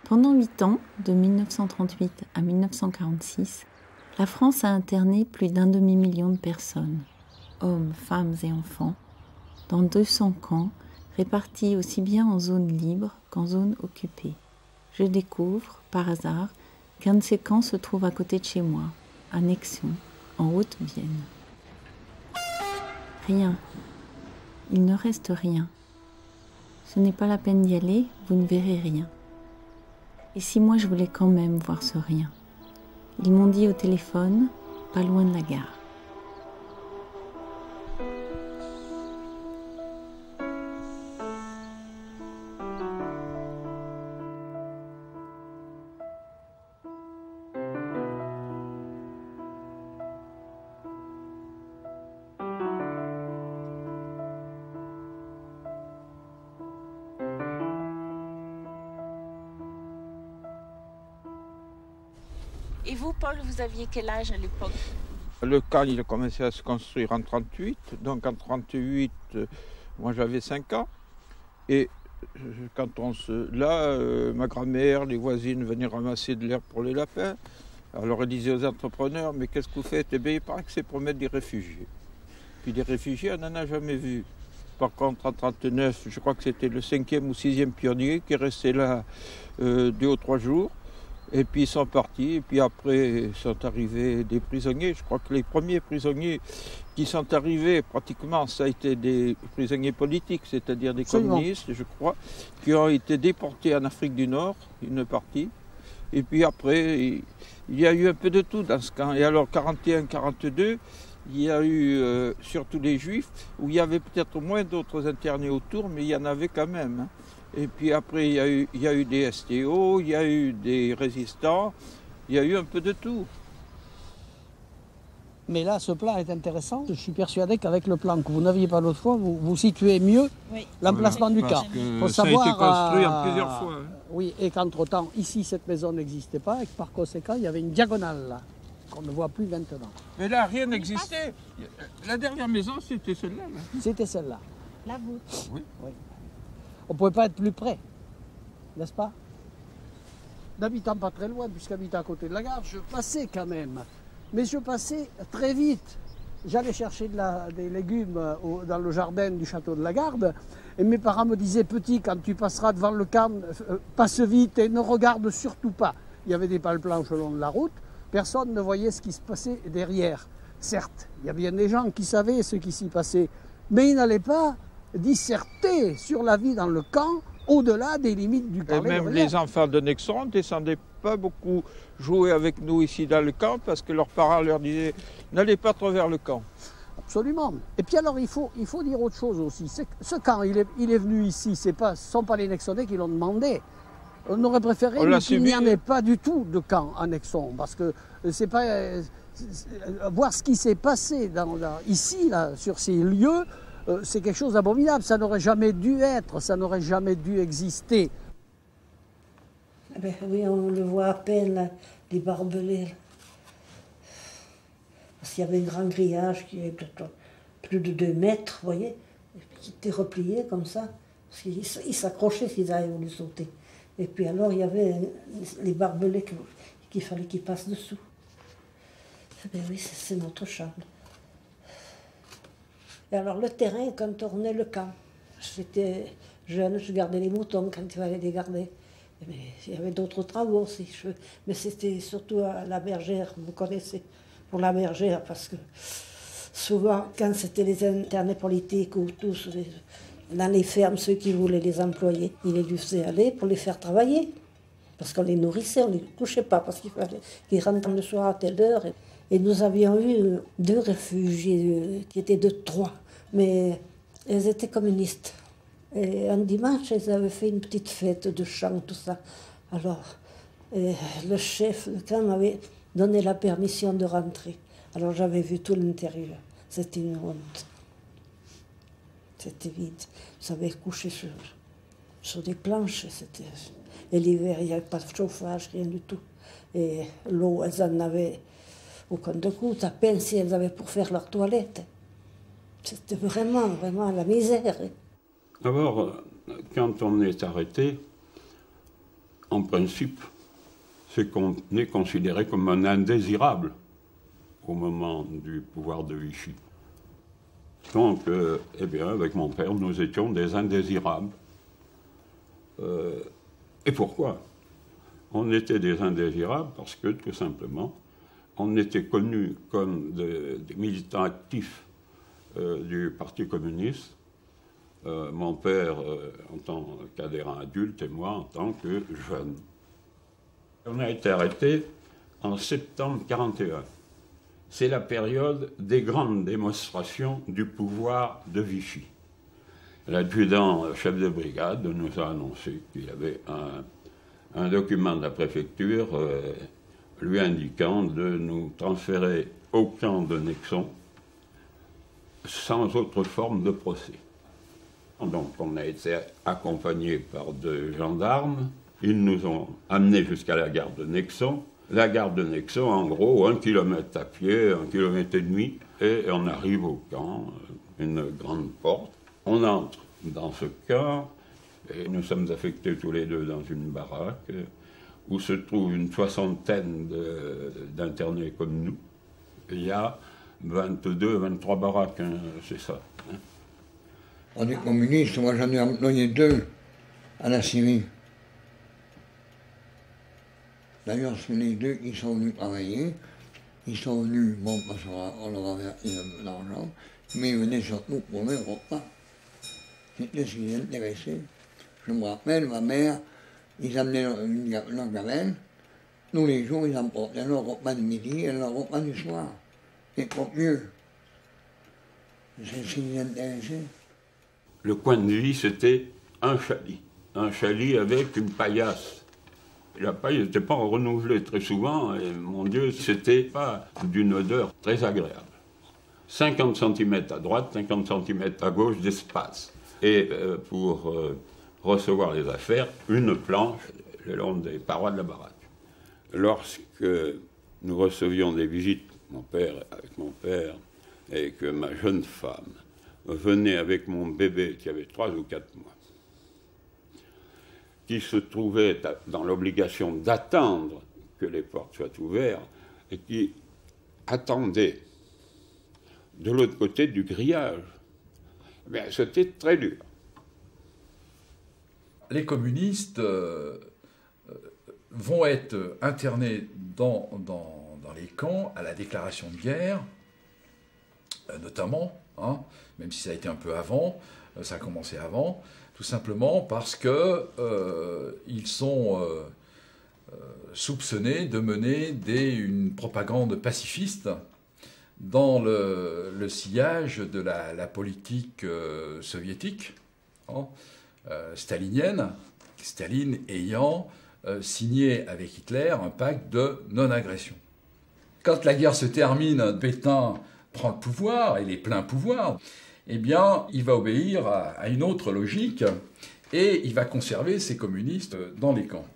Pendant 8 ans, de 1938 à 1946, la France a interné plus d'1 demi-million de personnes, hommes, femmes et enfants, dans 200 camps répartis aussi bien en zones libres qu'en zones occupées. Je découvre, par hasard, qu'un de ces camps se trouve à côté de chez moi, à Nexon, en Haute-Vienne. Rien. Il ne reste rien. Ce n'est pas la peine d'y aller, vous ne verrez rien. Et si moi je voulais quand même voir ce rien? Ils m'ont dit au téléphone, pas loin de la gare. Et vous, Paul, vous aviez quel âge à l'époque? Le camp, il a commencé à se construire en 1938. Donc en 1938, moi j'avais 5 ans. Et quand ma grand-mère, les voisines venaient ramasser de l'herbe pour les lapins. Alors elle disait aux entrepreneurs, mais qu'est-ce que vous faites? Eh bien, il paraît que c'est pour mettre des réfugiés. Puis des réfugiés, on n'en a jamais vu. Par contre, en 1939, je crois que c'était le 5e ou 6e pionnier qui est resté là 2 ou 3 jours. Et puis ils sont partis, et puis après sont arrivés des prisonniers. Je crois que les premiers prisonniers qui sont arrivés, pratiquement, ça a été des prisonniers politiques, c'est-à-dire des communistes, je crois, qui ont été déportés en Afrique du Nord, une partie. Et puis après, il y a eu un peu de tout dans ce camp. Et alors, 41-42, il y a eu surtout les Juifs, où il y avait peut-être moins d'autres internés autour, mais il y en avait quand même, hein. Et puis après, il y a eu des STO, il y a eu des résistants, il y a eu un peu de tout. Mais là, ce plan est intéressant. Je suis persuadé qu'avec le plan que vous n'aviez pas l'autre fois, vous situez mieux l'emplacement du camp. Faut savoir, ça a été construit en plusieurs fois. Hein. Oui, et qu'entre-temps, ici, cette maison n'existait pas, et que par conséquent, il y avait une diagonale là, qu'on ne voit plus maintenant. Mais là, rien n'existait. La dernière maison, c'était celle-là. C'était celle-là. La vôtre. Oui. Oui. On ne pouvait pas être plus près, n'est-ce pas? N'habitant pas très loin, puisqu'habitant à côté de la gare, je passais quand même. Mais je passais très vite. J'allais chercher des légumes dans le jardin du château de la Garde. Et mes parents me disaient, petit, quand tu passeras devant le camp, passe vite et ne regarde surtout pas. Il y avait des pales planches le long de la route. Personne ne voyait ce qui se passait derrière. Certes, il y a bien des gens qui savaient ce qui s'y passait. Mais ils n'allaient pas disserter sur la vie dans le camp au-delà des limites du camp. Et même les enfants de Nexon ne descendaient pas beaucoup jouer avec nous ici dans le camp parce que leurs parents leur disaient n'allez pas trop vers le camp. Absolument. Et puis alors il faut dire autre chose aussi. Ce camp, il est venu ici, ce ne sont pas les Nexonais qui l'ont demandé. On aurait préféré qu'il n'y en ait pas du tout de camp à Nexon parce que c'est pas voir ce qui s'est passé ici là, sur ces lieux. C'est quelque chose d'abominable, ça n'aurait jamais dû être, ça n'aurait jamais dû exister. Eh bien, oui, on le voit à peine, là, les barbelés. Là. Parce qu'il y avait un grand grillage qui est peut-être plus de 2 mètres, vous voyez, qui était replié comme ça, parce qu'ils s'accrochaient s'ils avaient voulu sauter. Et puis alors, il y avait les barbelés qu'il fallait qu'ils passent dessous. Eh bien oui, c'est notre chambre. Et alors le terrain, quand on tournait le camp, j'étais jeune, je gardais les moutons quand il fallait les garder. Mais il y avait d'autres travaux aussi. Mais c'était surtout à la bergère, vous connaissez, pour la bergère, parce que souvent, quand c'était les internés politiques ou tous, dans les fermes, ceux qui voulaient les employer, ils les laissaient aller pour les faire travailler. Parce qu'on les nourrissait, on ne les couchait pas, parce qu'il fallait qu'ils rentrent le soir à telle heure. Et nous avions eu 2 réfugiés qui étaient de Troyes, mais elles étaient communistes. Et un dimanche, elles avaient fait une petite fête de chant, tout ça. Alors, le chef de camp m'avait donné la permission de rentrer. Alors j'avais vu tout l'intérieur. C'était une honte. C'était vide. Ils avaient couché sur des planches. Et l'hiver, il n'y avait pas de chauffage, rien du tout. Et l'eau, elles en avaient au compte-gouttes, à peine si elles avaient pour faire leur toilette. C'était vraiment, vraiment la misère. D'abord, quand on est arrêté, En principe, c'est qu'on est considéré comme un indésirable au moment du pouvoir de Vichy. Donc, eh bien, avec mon père, nous étions des indésirables. Et pourquoi? On était des indésirables parce que, tout simplement, on était connus comme des militants actifs du Parti communiste. Mon père en tant qu'adhérent adulte et moi en tant que jeune. On a été arrêtés en septembre 1941. C'est la période des grandes démonstrations du pouvoir de Vichy. L'adjudant chef de brigade nous a annoncé qu'il y avait un document de la préfecture lui indiquant de nous transférer au camp de Nexon sans autre forme de procès. Donc on a été accompagnés par deux gendarmes. Ils nous ont amenés jusqu'à la gare de Nexon. La gare de Nexon, en gros, 1 kilomètre à pied, 1,5 kilomètre, et on arrive au camp, une grande porte. On entre dans ce camp, et nous sommes affectés tous les deux dans une baraque, où se trouve une soixantaine d'internés comme nous. Il y a 22, 23 baraques, hein, c'est ça. Hein. On est communistes, moi j'en ai employé 2 à la Syrie. D'ailleurs, c'est les 2 qui sont venus travailler. Ils sont venus, bon, parce qu'on leur avait de l'argent, mais ils venaient surtout pour le repas. C'était ce qui les intéressait. Je me rappelle, ma mère, ils amenaient leur gamelle. Tous les jours, ils emportaient leur repas de midi et leur repas du soir. Et pour mieux. C'est ce qui les intéressait. Le coin de vie, c'était un chalit avec une paillasse. La paille n'était pas renouvelée très souvent, et mon Dieu, c'était pas d'une odeur très agréable. 50 cm à droite, 50 cm à gauche d'espace. Et pour recevoir les affaires, une planche le long des parois de la baraque. Lorsque nous recevions des visites, avec mon père, et que ma jeune femme venait avec mon bébé qui avait 3 ou 4 mois, qui se trouvait dans l'obligation d'attendre que les portes soient ouvertes et qui attendait de l'autre côté du grillage, bien, c'était très dur. Les communistes vont être internés dans les camps à la déclaration de guerre, notamment, hein, même si ça a été un peu avant, ça a commencé avant, tout simplement parce qu'ils sont soupçonnés de mener une propagande pacifiste dans le sillage de la politique soviétique, hein, stalinienne, Staline ayant signé avec Hitler un pacte de non-agression. Quand la guerre se termine, Pétain prend le pouvoir, et les pleins pouvoirs, eh bien, il va obéir à une autre logique, et il va conserver ses communistes dans les camps.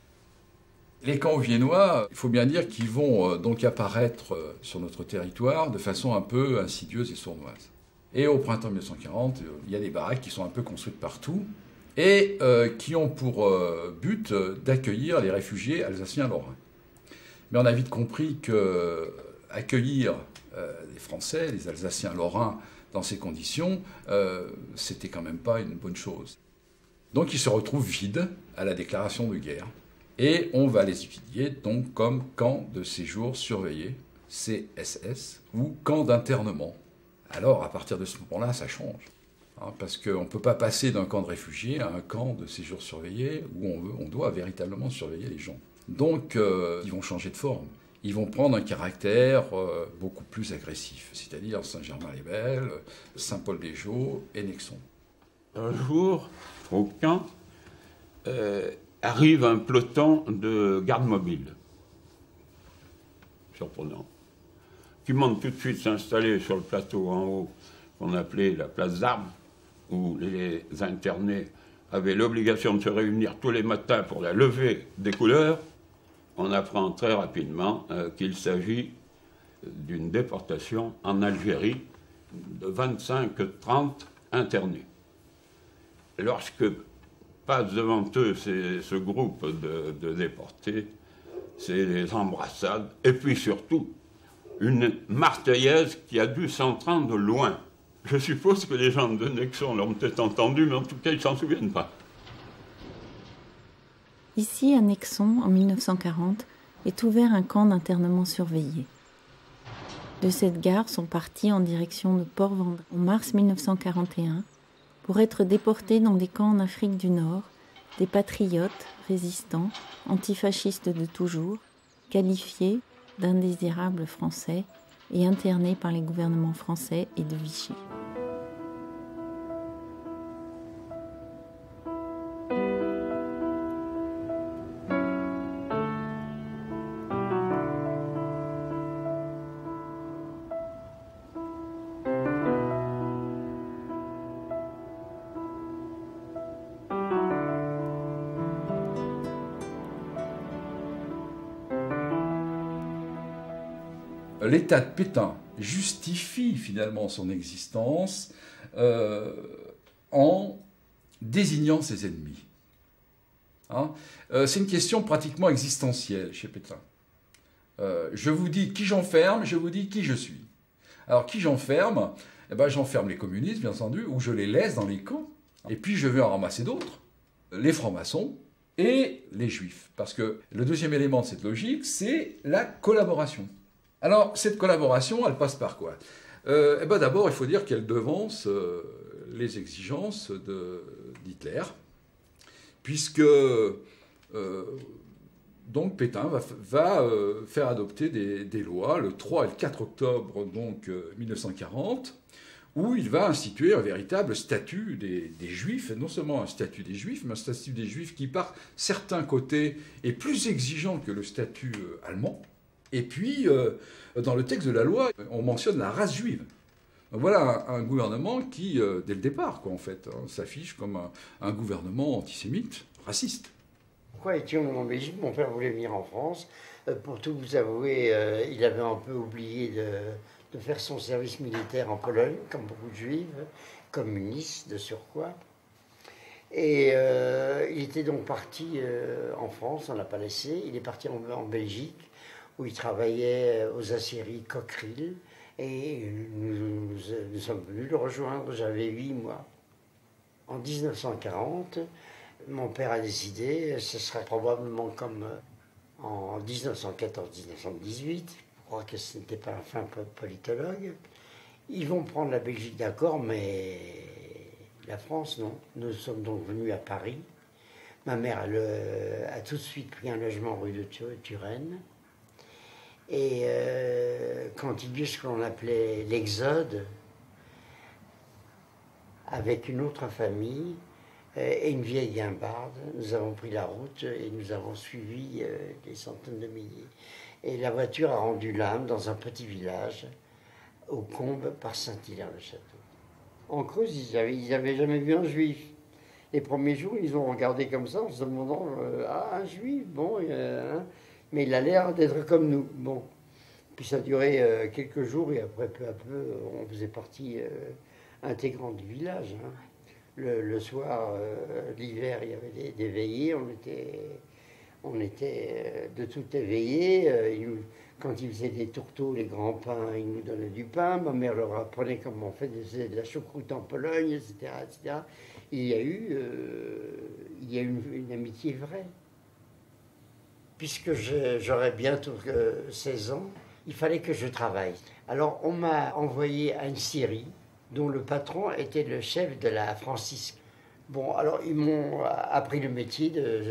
Les camps viennois, il faut bien dire qu'ils vont donc apparaître sur notre territoire de façon un peu insidieuse et sournoise. Et au printemps 1940, il y a des baraques qui sont un peu construites partout, et qui ont pour but d'accueillir les réfugiés alsaciens-lorrains. Mais on a vite compris qu'accueillir les Français, les Alsaciens-lorrains, dans ces conditions, c'était quand même pas une bonne chose. Donc ils se retrouvent vides à la déclaration de guerre. Et on va les étudier donc comme camp de séjour surveillé, CSS, ou camp d'internement. Alors à partir de ce moment-là, ça change. Hein, parce qu'on ne peut pas passer d'un camp de réfugiés à un camp de séjour surveillé où on doit véritablement surveiller les gens. Donc ils vont changer de forme. Ils vont prendre un caractère beaucoup plus agressif, c'est-à-dire Saint-Germain-les-Belles, Saint-Paul-des-Geaux et Nexon. Un jour, au camp, arrive un peloton de garde mobile, surprenant, qui monte tout de suite s'installer sur le plateau en haut, qu'on appelait la place d'Armes, où les internés avaient l'obligation de se réunir tous les matins pour la levée des couleurs. On apprend très rapidement qu'il s'agit d'une déportation en Algérie de 25-30 internés. Lorsque passe devant eux ce groupe de déportés, c'est les embrassades, et puis surtout, une Marseillaise qui a dû s'entendre de loin. Je suppose que les gens de Nexon l'ont peut-être entendu, mais en tout cas, ils ne s'en souviennent pas. Ici, à Nexon, en 1940, est ouvert un camp d'internement surveillé. De cette gare sont partis en direction de Port-Vendôme en mars 1941 pour être déportés dans des camps en Afrique du Nord, des patriotes, résistants, antifascistes de toujours, qualifiés d'indésirables français et internés par les gouvernements français et de Vichy. L'état de Pétain justifie finalement son existence en désignant ses ennemis. Hein, c'est une question pratiquement existentielle chez Pétain. Je vous dis qui j'enferme, je vous dis qui je suis. Alors qui j'enferme? Eh ben, j'enferme les communistes, bien entendu, ou je les laisse dans les camps. Et puis je vais en ramasser d'autres, les francs-maçons et les juifs. Parce que le deuxième élément de cette logique, c'est la collaboration. Alors, cette collaboration, elle passe par quoi? Eh ben, d'abord, il faut dire qu'elle devance les exigences d'Hitler, puisque donc Pétain va faire adopter des lois le 3 et le 4 octobre donc, 1940, où il va instituer un véritable statut des Juifs, et non seulement un statut des Juifs, mais un statut des Juifs qui, par certains côtés, est plus exigeant que le statut allemand. Et puis, dans le texte de la loi, on mentionne la race juive. Donc voilà un gouvernement qui, dès le départ, quoi, en fait, hein, s'affiche comme un gouvernement antisémite, raciste. Pourquoi étions-nous en Belgique? Mon père voulait venir en France. Pour tout vous avouer, il avait un peu oublié de faire son service militaire en Pologne, comme beaucoup de juifs, communistes de surcroît. Et il était donc parti en France, on ne l'a pas laissé. Il est parti en Belgique, où il travaillait aux aciéries Cockerill, et nous sommes venus le rejoindre, j'avais 8 mois. En 1940, mon père a décidé, ce serait probablement comme en 1914-1918, je crois que ce n'était pas un fin politologue, ils vont prendre la Belgique d'accord, mais la France non. Nous sommes donc venus à Paris. Ma mère a tout de suite pris un logement rue de Turenne. Et quand il y a eu ce que l'on appelait l'exode, avec une autre famille et une vieille guimbarde, nous avons pris la route et nous avons suivi des centaines de milliers. Et la voiture a rendu l'âme dans un petit village, au Combe, par Saint-Hilaire-le-Château. En Creuse, ils n'avaient jamais vu un juif. Les premiers jours, ils ont regardé comme ça en se demandant ah, un juif, bon, hein. Mais il a l'air d'être comme nous. Bon. Puis ça a duré quelques jours et après, peu à peu, on faisait partie intégrante du village. Hein. Le soir, l'hiver, il y avait des veillées, on était de tout éveillés. Quand ils faisaient des tourteaux, les grands pains, ils nous donnaient du pain. Ma mère leur apprenait comment on fait de la choucroute en Pologne, etc. etc. Il y a eu une amitié vraie. Puisque j'aurais bientôt 16 ans, il fallait que je travaille. Alors on m'a envoyé à une scierie dont le patron était le chef de la Francisque. Bon, alors ils m'ont appris le métier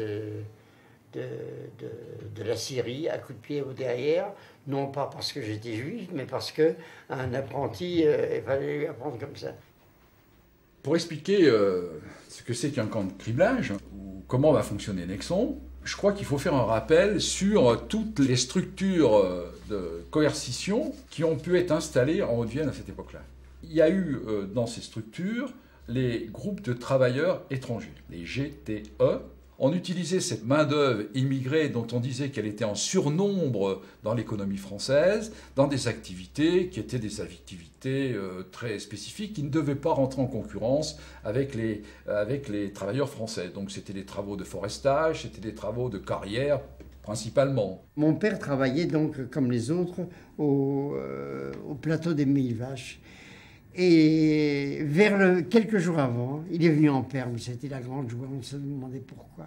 de la scierie à coups de pied au derrière, non pas parce que j'étais juif, mais parce qu'un apprenti, il fallait lui apprendre comme ça. Pour expliquer ce que c'est qu'un camp de criblage, ou comment va fonctionner Nexon, je crois qu'il faut faire un rappel sur toutes les structures de coercition qui ont pu être installées en Haute-Vienne à cette époque-là. Il y a eu dans ces structures les groupes de travailleurs étrangers, les GTE, On utilisait cette main-d'œuvre immigrée dont on disait qu'elle était en surnombre dans l'économie française, dans des activités qui étaient des activités très spécifiques, qui ne devaient pas rentrer en concurrence avec les travailleurs français. Donc c'était des travaux de forestage, c'était des travaux de carrière principalement. Mon père travaillait donc, comme les autres, au plateau des Mille Vaches. Et quelques jours avant, il est venu en perme. C'était la grande joie. On se demandait pourquoi.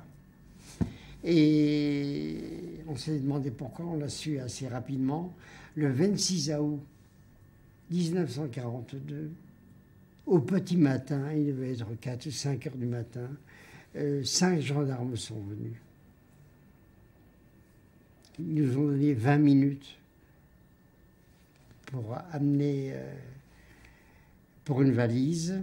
Et on s'est demandé pourquoi. On l'a su assez rapidement. Le 26 août 1942, au petit matin, il devait être 4 ou 5 heures du matin, 5 gendarmes sont venus. Ils nous ont donné 20 minutes pour amener... pour une valise.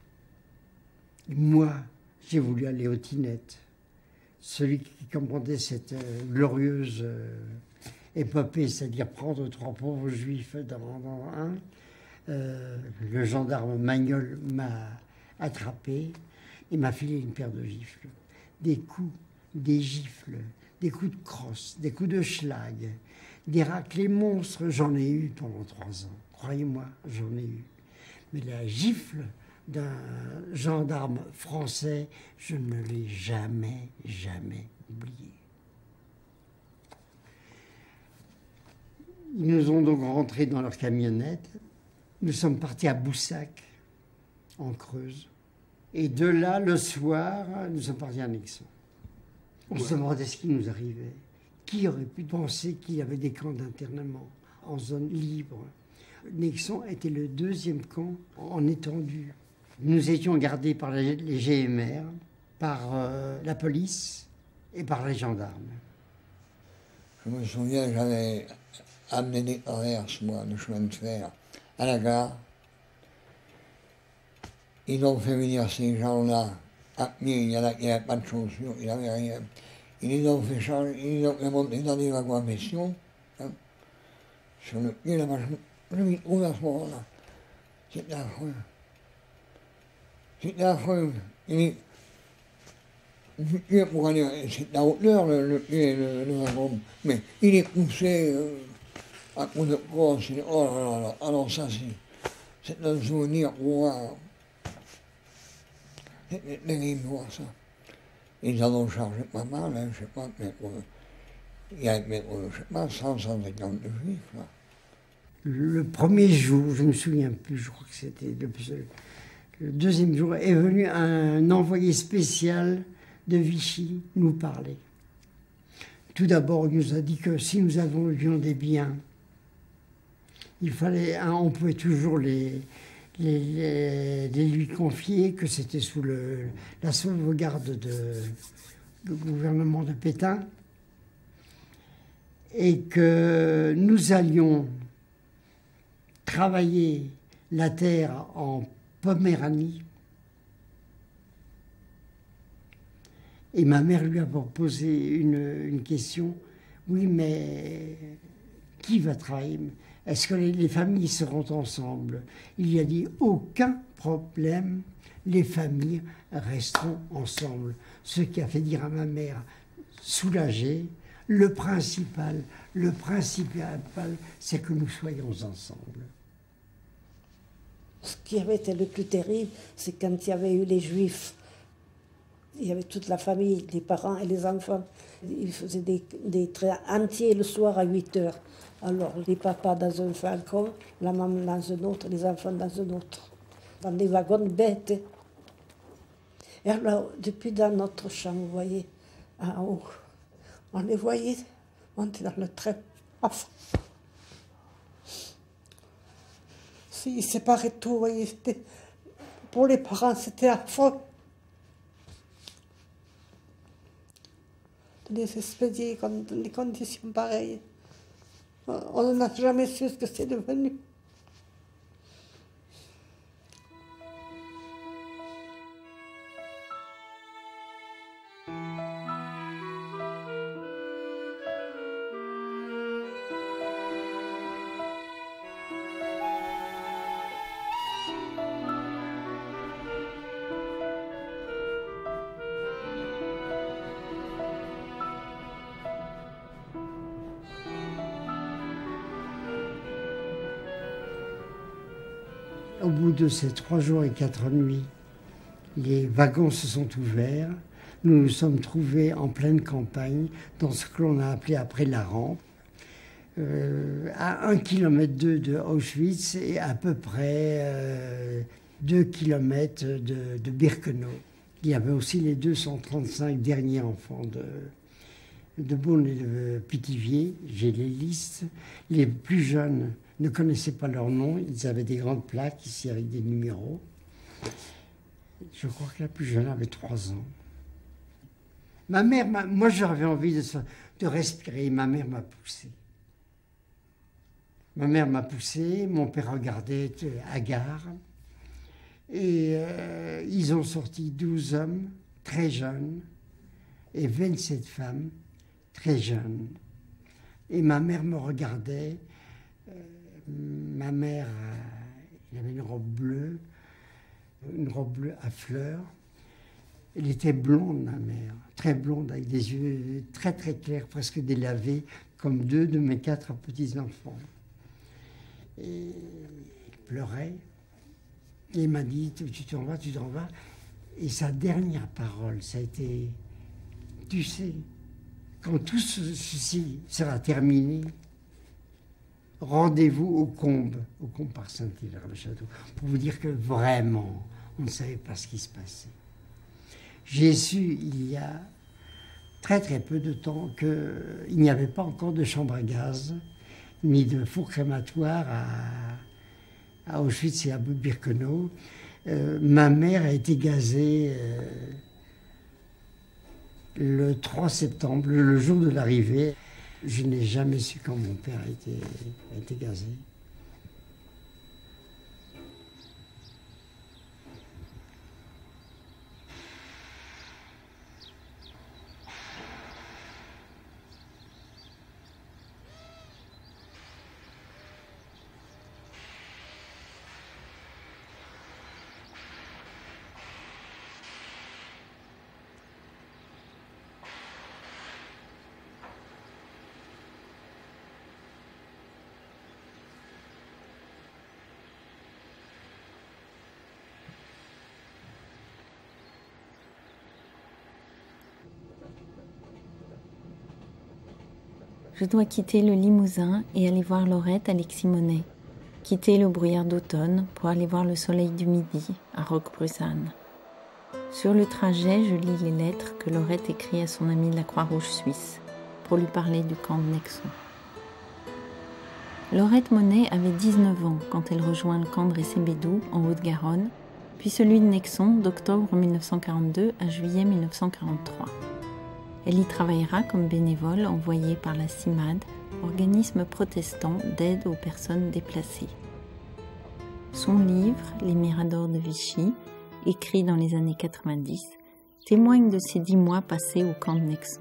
Moi, j'ai voulu aller aux Tinettes. Celui qui commandait cette glorieuse épopée, c'est-à-dire prendre 3 pauvres juifs dans un. Le gendarme Magnol m'a attrapé et m'a filé une paire de gifles. Des coups, des gifles, des coups de crosse, des coups de schlag, des raclés monstres, j'en ai eu pendant 3 ans. Croyez-moi, j'en ai eu. Mais la gifle d'un gendarme français, je ne l'ai jamais, jamais oubliée. Ils nous ont donc rentrés dans leur camionnette. Nous sommes partis à Boussac, en Creuse. Et de là, le soir, nous sommes partis à Nexon. On se demandait ce qui nous arrivait. Qui aurait pu penser qu'il y avait des camps d'internement en zone libre? Nexon était le 2e camp en étendue. Nous étions gardés par les GMR, par la police et par les gendarmes. Je me souviens, j'avais amené des traverses, moi, de chemin de fer, à la gare. Ils ont fait venir ces gens-là à pied, il n'y avait pas de chaussures, il n'y avait rien. Ils les ont fait charger, ils les ont fait monter dans des wagons à pression, hein, sur le pied, la machine. Je m'y trouve à ce moment-là. C'était affreux. C'était affreux. Et pour aller, c'est la hauteur, le wagon, mais il est poussé à coup de crosse. Oh là là là. Alors ça, c'est un souvenir pour moi. C'était terrible de voir ça. Ils en ont chargé pas mal, hein, je sais pas, mais il y a, je sais pas, 150 juifs, là. Le premier jour, je ne me souviens plus, je crois que c'était le 2e jour, est venu un envoyé spécial de Vichy nous parler. Tout d'abord, il nous a dit que si nous avions des biens, il fallait, on pouvait toujours les lui confier, que c'était sous la sauvegarde du gouvernement de Pétain, et que nous allions travailler la terre en Poméranie. Et ma mère lui a posé une question. Oui, mais qui va travailler? Est-ce que les familles seront ensemble? Il y a dit aucun problème, les familles resteront ensemble. Ce qui a fait dire à ma mère, soulagée, le principal, c'est que nous soyons ensemble. Ce qui avait été le plus terrible, c'est quand il y avait eu les Juifs. Il y avait toute la famille, les parents et les enfants. Ils faisaient des trains entiers le soir à 8 heures. Alors, les papas dans un falcon, la maman dans un autre, les enfants dans un autre. Dans des wagons bêtes. Et alors, depuis dans notre chambre, vous voyez, en haut, on les voyait monter dans le train. Ils séparaient tout, vous voyez. Pour les parents, c'était affreux. Les expédier dans des conditions pareilles. On n'a jamais su ce que c'est devenu. Au bout de ces 3 jours et 4 nuits, les wagons se sont ouverts. Nous nous sommes trouvés en pleine campagne, dans ce que l'on a appelé après la rampe, à 1,2 km de Auschwitz et à peu près 2 km de Birkenau. Il y avait aussi les 235 derniers enfants de Beaune et de Pithiviers. J'ai les listes. Les plus jeunes ne connaissaient pas leur nom. Ils avaient des grandes plaques ici avec des numéros. Je crois que la plus jeune avait 3 ans. Ma mère, moi j'avais envie de respirer. Ma mère m'a poussé. Ma mère m'a poussé, mon père regardait hagard. Et ils ont sorti 12 hommes très jeunes et 27 femmes très jeunes. Et ma mère me regardait. Ma mère, elle avait une robe bleue à fleurs. Elle était blonde, ma mère, très blonde, avec des yeux très très clairs, presque délavés, comme 2 de mes 4 petits-enfants. Et il pleurait. Et il m'a dit, tu t'en vas, tu t'en vas. Et sa dernière parole, ça a été, tu sais, quand tout ceci sera terminé, rendez-vous au Combe par Saint-Hilaire, le château, pour vous dire que vraiment, on ne savait pas ce qui se passait. J'ai su, il y a très très peu de temps, qu'il n'y avait pas encore de chambre à gaz, ni de four crématoire à Auschwitz et à Birkenau. Ma mère a été gazée le 3 septembre, le jour de l'arrivée. Je n'ai jamais su quand mon père a été gazé. Je dois quitter le Limousin et aller voir Laurette à Leximonet, quitter le brouillard d'automne pour aller voir le soleil du midi à Roquebrune. Sur le trajet, je lis les lettres que Laurette écrit à son amie de la Croix-Rouge suisse pour lui parler du camp de Nexon. Laurette Monet avait 19 ans quand elle rejoint le camp de Récébédou en Haute-Garonne, puis celui de Nexon d'octobre 1942 à juillet 1943. Elle y travaillera comme bénévole envoyée par la CIMAD, organisme protestant d'aide aux personnes déplacées. Son livre, Les Miradors de Vichy, écrit dans les années 90, témoigne de ces 10 mois passés au camp de Nexon.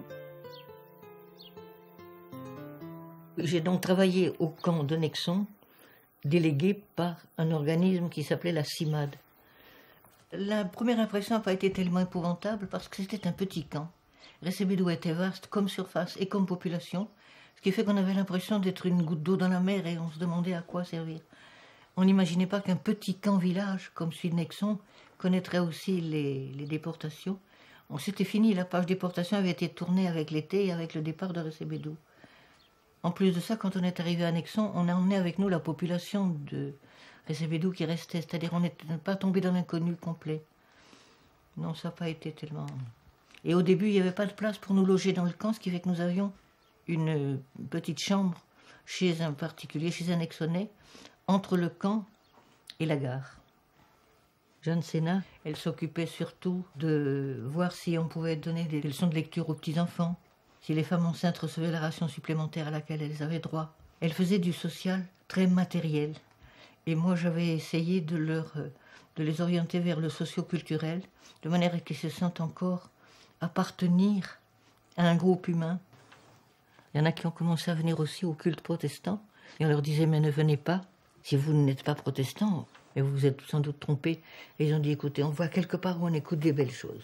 J'ai donc travaillé au camp de Nexon, délégué par un organisme qui s'appelait la CIMAD. La première impression n'a pas été tellement épouvantable parce que c'était un petit camp. Récébédou était vaste comme surface et comme population, ce qui fait qu'on avait l'impression d'être une goutte d'eau dans la mer et on se demandait à quoi servir. On n'imaginait pas qu'un petit camp-village comme celui de Nexon connaîtrait aussi les déportations. C'était fini, la page déportation avait été tournée avec l'été et avec le départ de Récébédou. En plus de ça, quand on est arrivé à Nexon, on a emmené avec nous la population de Récébédou qui restait, c'est-à-dire on n'était pas tombé dans l'inconnu complet. Non, ça n'a pas été tellement... Et au début, il n'y avait pas de place pour nous loger dans le camp, ce qui fait que nous avions une petite chambre chez un particulier, chez un Nexonnais, entre le camp et la gare. Jeanne Sénat, elle s'occupait surtout de voir si on pouvait donner des leçons de lecture aux petits-enfants, si les femmes enceintes recevaient la ration supplémentaire à laquelle elles avaient droit. Elle faisait du social très matériel. Et moi, j'avais essayé de les orienter vers le socio-culturel, de manière qu'ils se sentent encore appartenir à un groupe humain. Il y en a qui ont commencé à venir aussi au culte protestant, et on leur disait, mais ne venez pas, si vous n'êtes pas protestant, mais vous vous êtes sans doute trompés. Et ils ont dit, écoutez, on voit quelque part où on écoute des belles choses.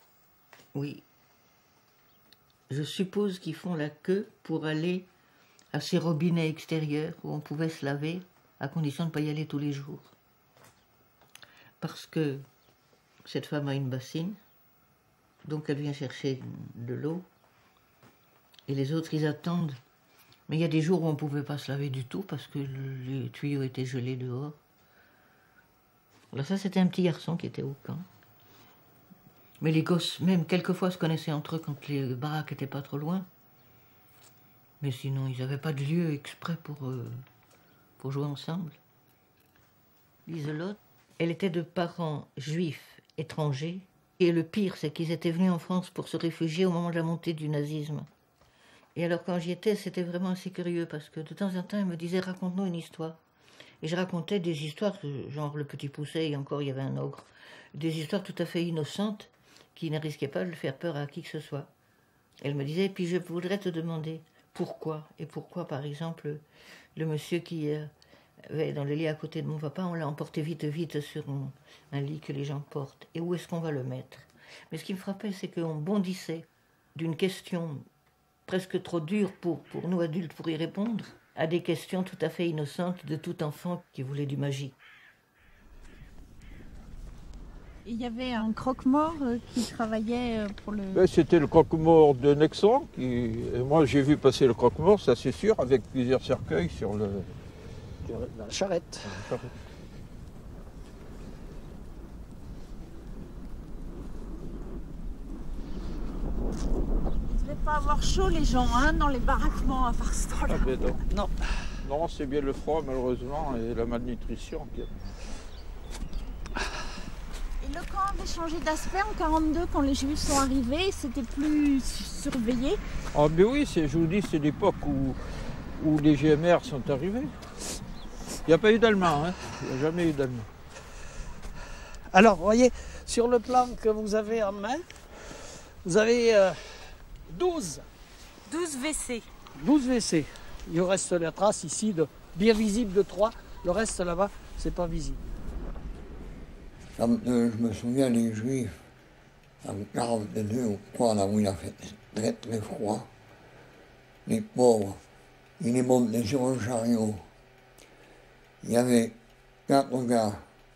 Oui. Je suppose qu'ils font la queue pour aller à ces robinets extérieurs où on pouvait se laver, à condition de ne pas y aller tous les jours. Parce que cette femme a une bassine, donc elle vient chercher de l'eau, et les autres, ils attendent. Mais il y a des jours où on ne pouvait pas se laver du tout, parce que les tuyaux étaient gelés dehors. Alors ça, c'était un petit garçon qui était au camp. Mais les gosses, même quelquefois, se connaissaient entre eux quand les baraques n'étaient pas trop loin. Mais sinon, ils n'avaient pas de lieu exprès pour jouer ensemble. Liselotte, elle était de parents juifs étrangers. Et le pire, c'est qu'ils étaient venus en France pour se réfugier au moment de la montée du nazisme. Et alors, quand j'y étais, c'était vraiment assez curieux, parce que de temps en temps, ils me disaient « raconte-nous une histoire ». Et je racontais des histoires, genre Le Petit Pousset, et encore il y avait un ogre. Des histoires tout à fait innocentes, qui ne risquaient pas de faire peur à qui que ce soit. Elle me disait « puis je voudrais te demander pourquoi ». Et pourquoi, par exemple, le monsieur qui avait dans le lit à côté de mon papa, on l'a emporté vite sur un lit que les gens portent. Et où est-ce qu'on va le mettre? Mais ce qui me frappait, c'est qu'on bondissait d'une question presque trop dure pour nous adultes pour y répondre, à des questions tout à fait innocentes de tout enfant qui voulait du magique. Il y avait un croque-mort qui travaillait pour le... Ben, c'était le croque-mort de Nexon. Et moi, j'ai vu passer le croque-mort, ça c'est sûr, avec plusieurs cercueils sur la charrette. Ils devaient pas avoir chaud les gens, hein, dans les baraquements à part ce temps-là. Ah ben non. Non. Non, c'est bien le froid malheureusement et la malnutrition. Et le camp avait changé d'aspect en 1942 quand les Juifs sont arrivés, c'était plus surveillé. Ah ben oui, je vous dis, c'est l'époque où les GMR sont arrivés. Il n'y a pas eu d'Allemands, hein. Il n'y a jamais eu d'Allemands. Alors, vous voyez, sur le plan que vous avez en main, vous avez 12 WC. 12 WC. Il reste la trace ici, bien visible de 3. Le reste là-bas, c'est pas visible. Quand je me souviens des Juifs, en 1942 ou quoi, là où il a fait très très froid, les pauvres, ils les montaient sur un chariot. Il y avait 4 gars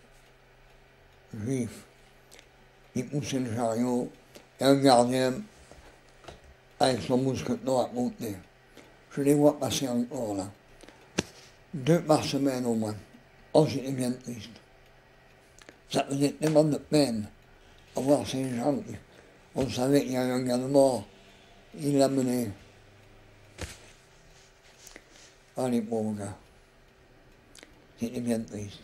juifs qui poussaient le chariot et un gardien avec son mousqueton à côté. Je les vois passer encore là. 2 par semaine au moins. Oh, c'était bien triste. Ça faisait tellement de peine à voir ces gens. On savait qu'il y avait un gars de mort. Il l'amenait. Ah, les pauvres gars. C'était bien triste.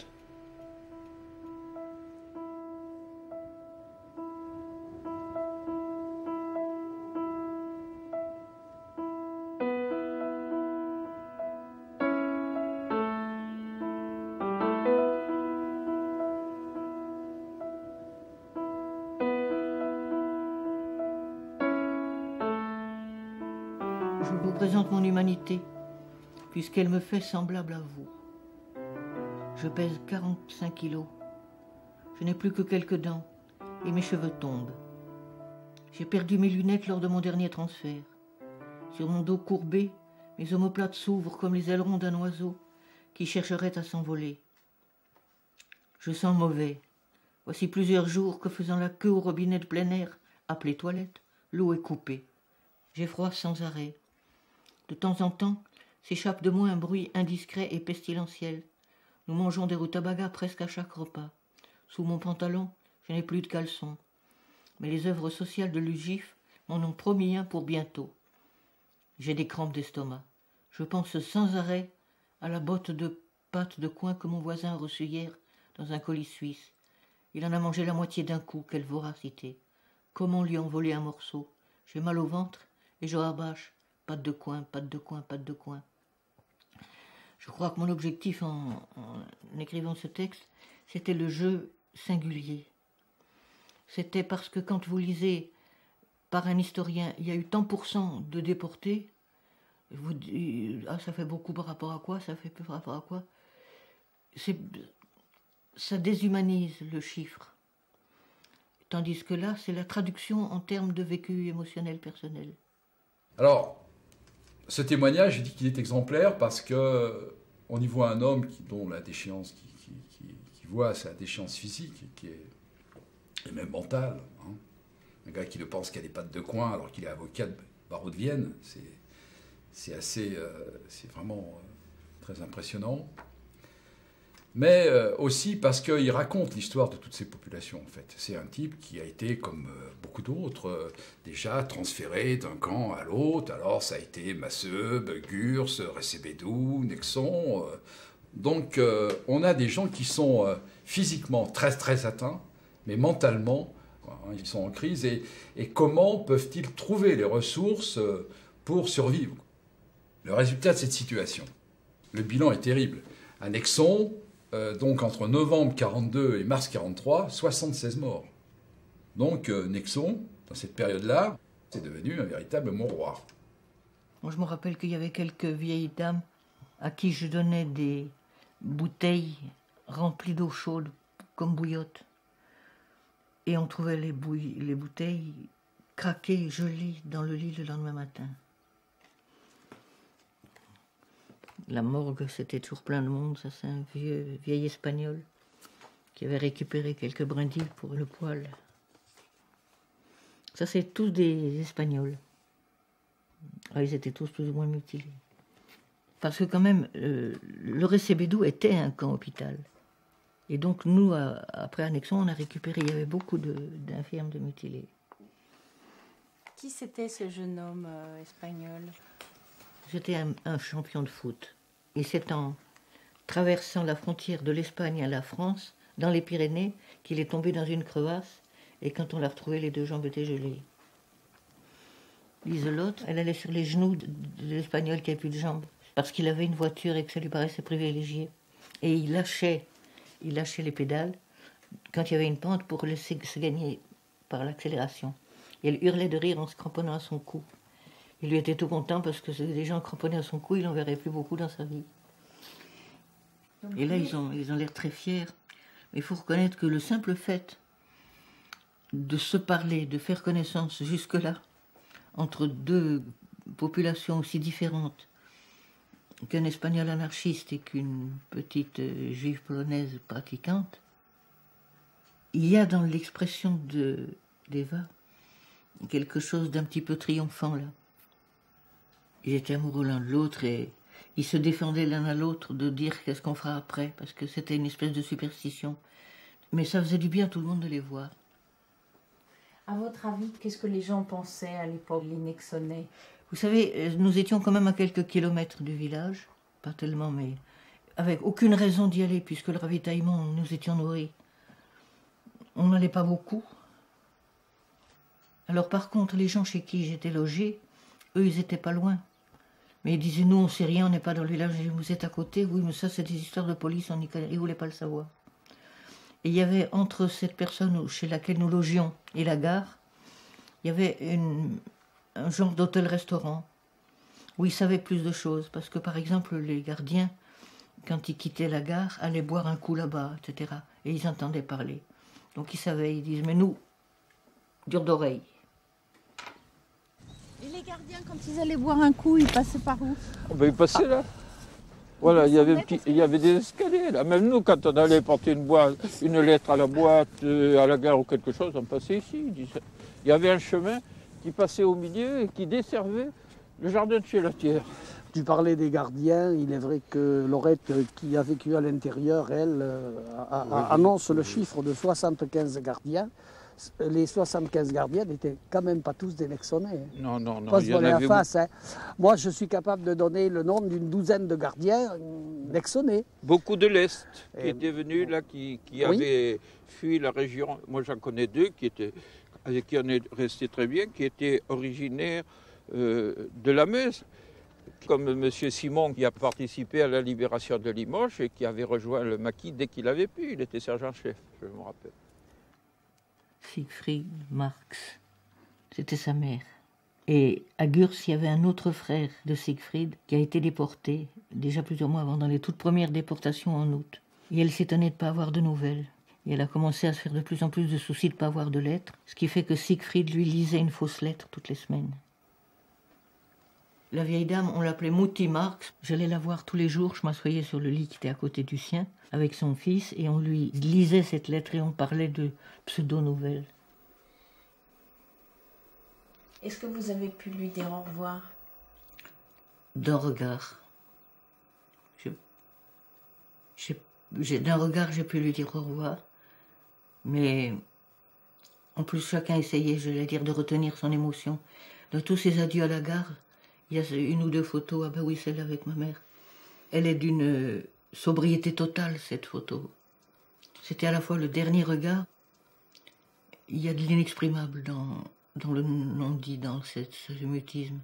Je vous présente mon humanité, puisqu'elle me fait semblable à vous. Je pèse 45 kilos. Je n'ai plus que quelques dents et mes cheveux tombent. J'ai perdu mes lunettes lors de mon dernier transfert. Sur mon dos courbé, mes omoplates s'ouvrent comme les ailerons d'un oiseau qui chercherait à s'envoler. Je sens mauvais. Voici plusieurs jours que, faisant la queue au robinet de plein air, appelé toilette, l'eau est coupée. J'ai froid sans arrêt. De temps en temps, s'échappe de moi un bruit indiscret et pestilentiel. Nous mangeons des rutabagas presque à chaque repas. Sous mon pantalon, je n'ai plus de caleçon. Mais les œuvres sociales de l'UGIF m'en ont promis un pour bientôt. J'ai des crampes d'estomac. Je pense sans arrêt à la botte de pâte de coin que mon voisin a reçue hier dans un colis suisse. Il en a mangé la moitié d'un coup, quelle voracité. Comment lui en voler un morceau? J'ai mal au ventre et je rabâche. Pâte de coin, pâte de coin, pâte de coin. Je crois que mon objectif en écrivant ce texte, c'était le jeu singulier. C'était parce que quand vous lisez par un historien, il y a eu tant % de déportés, vous dites, ah, ça fait beaucoup par rapport à quoi, ça fait peu par rapport à quoi. Ça déshumanise le chiffre. Tandis que là, c'est la traduction en termes de vécu émotionnel personnel. Alors, Ce témoignage, je dis qu'il est exemplaire parce qu'on y voit un homme dont la déchéance, qui voit sa déchéance physique et même mentale. Hein. Un gars qui ne pense qu'à des pattes de coin alors qu'il est avocat de barreau de Vienne, c'est vraiment très impressionnant. Mais aussi parce qu'il raconte l'histoire de toutes ces populations, en fait. C'est un type qui a été, comme beaucoup d'autres, déjà transféré d'un camp à l'autre. Alors, ça a été Masseube, Gurs, Recebedou, Nexon. Donc, on a des gens qui sont physiquement très, très atteints, mais mentalement, ils sont en crise. Et comment peuvent-ils trouver les ressources pour survivre? Le résultat de cette situation, le bilan est terrible. À Nexon, donc entre novembre 1942 et mars 1943, 76 morts. Donc Nexon, dans cette période-là, c'est devenu un véritable mouroir. Moi, je me rappelle qu'il y avait quelques vieilles dames à qui je donnais des bouteilles remplies d'eau chaude, comme bouillotte. Et on trouvait les bouteilles craquées, gelées dans le lit le lendemain matin. La morgue, c'était toujours plein de monde. Ça, c'est un vieil espagnol qui avait récupéré quelques brindilles pour le poêle. Ça, c'est tous des Espagnols. Ah, ils étaient tous plus ou moins mutilés. Parce que quand même, le Recebedou était un camp hôpital. Et donc, nous, après Annexon, on a récupéré, il y avait beaucoup d'infirmes, de mutilés. Qui c'était ce jeune homme espagnol? C'était un champion de foot. Et c'est en traversant la frontière de l'Espagne à la France, dans les Pyrénées, qu'il est tombé dans une crevasse. Et quand on l'a retrouvé, les deux jambes étaient gelées. Liselotte, elle allait sur les genoux de l'Espagnol qui n'avait plus de jambes. Parce qu'il avait une voiture et que ça lui paraissait privilégié. Et il lâchait les pédales quand il y avait une pente pour laisser se gagner par l'accélération. Et elle hurlait de rire en se cramponnant à son cou. Il lui était tout content parce que les gens cramponnés à son cou, il n'en verrait plus beaucoup dans sa vie. Et là, ils ont l'air très fiers. Mais il faut reconnaître que le simple fait de se parler, de faire connaissance jusque-là, entre deux populations aussi différentes, qu'un Espagnol anarchiste et qu'une petite juive polonaise pratiquante, il y a dans l'expression d'Eva quelque chose d'un petit peu triomphant, là. Ils étaient amoureux l'un de l'autre et ils se défendaient l'un à l'autre de dire qu'est-ce qu'on fera après, parce que c'était une espèce de superstition. Mais ça faisait du bien à tout le monde de les voir. À votre avis, qu'est-ce que les gens pensaient à l'époque, les Nexonnais? Vous savez, nous étions quand même à quelques kilomètres du village, pas tellement, mais avec aucune raison d'y aller, puisque le ravitaillement, nous étions nourris. On n'allait pas beaucoup. Alors par contre, les gens chez qui j'étais logée, eux, ils étaient pas loin. Mais ils disaient, nous, on sait rien, on n'est pas dans le village, vous êtes à côté. Oui, mais ça, c'est des histoires de police, ils ne voulaient pas le savoir. Et il y avait entre cette personne chez laquelle nous logions et la gare, il y avait un genre d'hôtel-restaurant où ils savaient plus de choses. Parce que, par exemple, les gardiens, quand ils quittaient la gare, allaient boire un coup là-bas, etc. Et ils entendaient parler. Donc ils savaient, ils disent, mais nous, dur d'oreille. Et les gardiens, quand ils allaient boire un coup, ils passaient par où? Ils passaient là. Voilà, il y avait des escaliers là. Même nous, quand on allait porter une lettre à la boîte, à la gare ou quelque chose, on passait ici. Il y avait un chemin qui passait au milieu et qui desservait le jardin de chez Latière. Tu parlais des gardiens, il est vrai que Laurette, qui a vécu à l'intérieur, elle, annonce le chiffre de 75 gardiens. Les 75 gardiens n'étaient quand même pas tous des Nexonnais. Non, Pas se voler la face. Hein. Moi, je suis capable de donner le nom d'une douzaine de gardiens Nexonnais. Beaucoup de l'Est qui étaient venus là, qui avaient fui la région. Moi, j'en connais deux avec qui on est resté très bien, qui étaient originaires de la Meuse. Comme M. Simon, qui a participé à la libération de Limoges et qui avait rejoint le maquis dès qu'il avait pu. Il était sergent-chef, je me rappelle. Siegfried Marx, c'était sa mère. Et à Gurs, il y avait un autre frère de Siegfried qui a été déporté, déjà plusieurs mois avant, dans les toutes premières déportations en août. Et elle s'étonnait de ne pas avoir de nouvelles. Et elle a commencé à se faire de plus en plus de soucis de ne pas avoir de lettres, ce qui fait que Siegfried lui lisait une fausse lettre toutes les semaines. La vieille dame, on l'appelait Mouti Marx. J'allais la voir tous les jours, je m'assoyais sur le lit qui était à côté du sien, avec son fils, et on lui lisait cette lettre et on parlait de pseudo-nouvelles. Est-ce que vous avez pu lui dire au revoir? D'un regard. D'un regard, j'ai pu lui dire au revoir. Mais en plus, chacun essayait, je vais dire, de retenir son émotion. Dans tous ces adieux à la gare, il y a une ou deux photos. Ah ben oui, celle avec ma mère. Elle est d'une sobriété totale, cette photo. C'était à la fois le dernier regard. Il y a de l'inexprimable dans le non-dit, dans ce mutisme.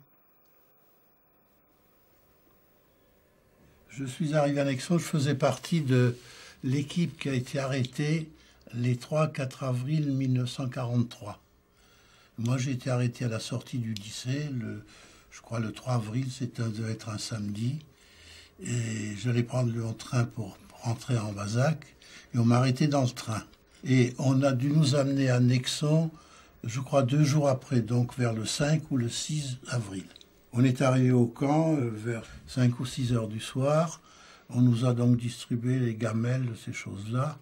Je suis arrivé à Nexon, je faisais partie de l'équipe qui a été arrêtée les 3-4 avril 1943. Moi, j'ai été arrêté à la sortie du lycée, je crois le 3 avril, c'était devait être un samedi. Et j'allais prendre le train pour rentrer en Bazac, et on m'a arrêté dans le train. Et on a dû nous amener à Nexon, je crois 2 jours après, donc vers le 5 ou le 6 avril. On est arrivé au camp vers 5 ou 6 heures du soir. On nous a donc distribué les gamelles de ces choses-là.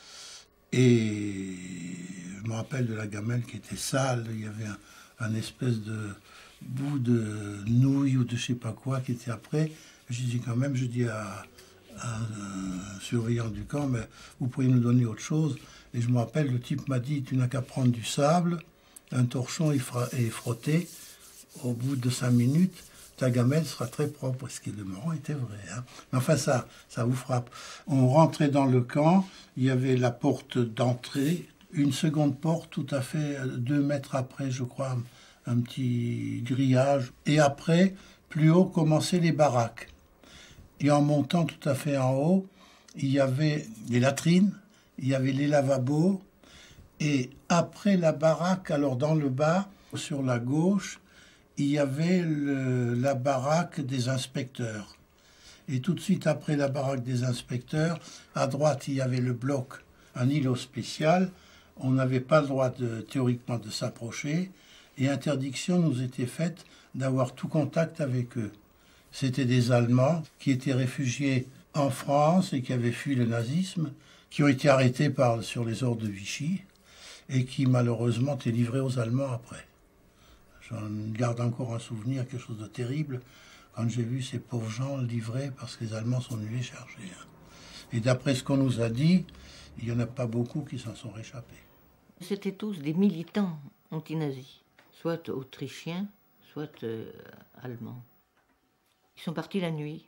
Et je me rappelle de la gamelle qui était sale. Il y avait un espèce de bout de nouille ou de je sais pas quoi qui était après. J'ai dit quand même, je dis à un surveillant du camp, mais vous pourriez nous donner autre chose. Et je me rappelle, le type m'a dit, tu n'as qu'à prendre du sable, un torchon et frotter. Au bout de 5 minutes, ta gamelle sera très propre. Ce qui le marrant était vrai. Hein. Mais enfin, ça vous frappe. On rentrait dans le camp, il y avait la porte d'entrée, une seconde porte tout à fait 2 mètres après, je crois, un petit grillage. Et après, plus haut, commençaient les baraques. Et en montant tout à fait en haut, il y avait les latrines, il y avait les lavabos. Et après la baraque, alors dans le bas, sur la gauche, il y avait la baraque des inspecteurs. Et tout de suite après la baraque des inspecteurs, à droite, il y avait le bloc, un îlot spécial. On n'avait pas le droit théoriquement de s'approcher. Et interdiction nous était faite d'avoir tout contact avec eux. C'était des Allemands qui étaient réfugiés en France et qui avaient fui le nazisme, qui ont été arrêtés sur les ordres de Vichy et qui malheureusement étaient livrés aux Allemands après. J'en garde encore un souvenir, quelque chose de terrible, quand j'ai vu ces pauvres gens livrés parce que les Allemands sont venus les chercher. Et d'après ce qu'on nous a dit, il n'y en a pas beaucoup qui s'en sont réchappés. C'étaient tous des militants anti-nazis, soit autrichiens, soit allemands. Ils sont partis la nuit.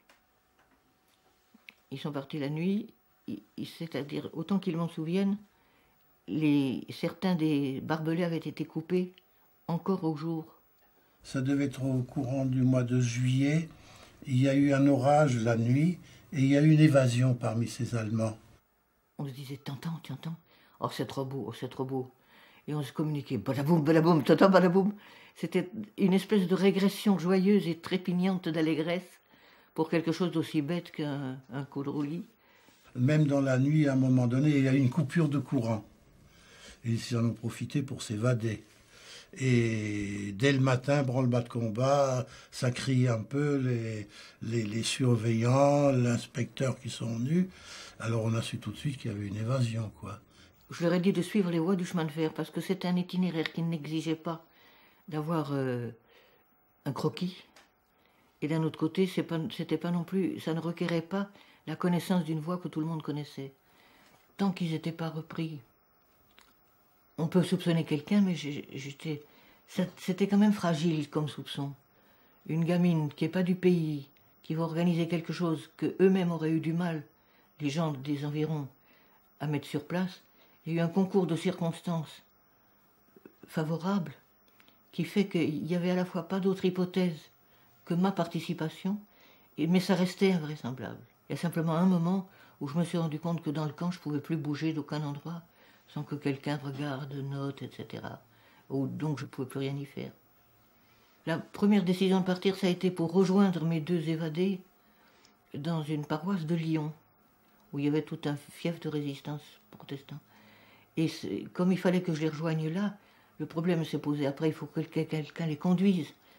C'est-à-dire, autant qu'ils m'en souviennent, certains des barbelés avaient été coupés encore au jour. Ça devait être au courant du mois de juillet. Il y a eu un orage la nuit et il y a eu une évasion parmi ces Allemands. On se disait, t'entends, oh c'est trop beau, Et on se communiquait, badaboum, badaboum, t'entends, badaboum. C'était une espèce de régression joyeuse et trépignante d'allégresse pour quelque chose d'aussi bête qu'un coup de roulis. Même dans la nuit, à un moment donné, il y a eu une coupure de courant. Et ils en ont profité pour s'évader. Et dès le matin, branle-bas de combat, ça criait un peu, les surveillants, l'inspecteur qui sont venus. Alors on a su tout de suite qu'il y avait une évasion, quoi. Je leur ai dit de suivre les voies du chemin de fer, parce que c'était un itinéraire qui n'exigeait pas d'avoir un croquis. Et d'un autre côté, c'était pas non plus, ça ne requérait pas la connaissance d'une voie que tout le monde connaissait. Tant qu'ils n'étaient pas repris. On peut soupçonner quelqu'un, mais c'était quand même fragile comme soupçon. Une gamine qui n'est pas du pays, qui va organiser quelque chose que eux-mêmes auraient eu du mal, les gens des environs, à mettre sur place. Il y a eu un concours de circonstances favorables qui fait qu'il n'y avait à la fois pas d'autre hypothèse que ma participation, mais ça restait invraisemblable. Il y a simplement un moment où je me suis rendu compte que dans le camp, je ne pouvais plus bouger d'aucun endroit sans que quelqu'un regarde, note, etc. Donc je ne pouvais plus rien y faire. La première décision de partir, ça a été pour rejoindre mes 2 évadés dans une paroisse de Lyon, où il y avait tout un fief de résistance protestant. Et comme il fallait que je les rejoigne là, le problème s'est posé après, il faut que quelqu'un les conduise